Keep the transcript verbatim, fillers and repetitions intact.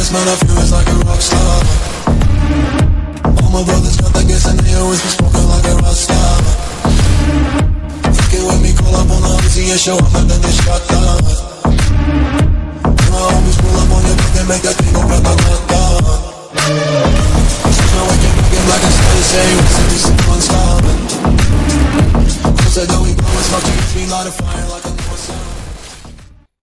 honest, man, I feel it's like a rock star. All my brothers got that gas and they always be smoking like a rock star. Fucking with me, call up on the Uzi and show up and then they shot down. And my homies pull up on your block and make that thing go grab my gun down. Now we can fucking like I started saying, we said this is one star. Cause I know we go, it's fucking, we light a fire like a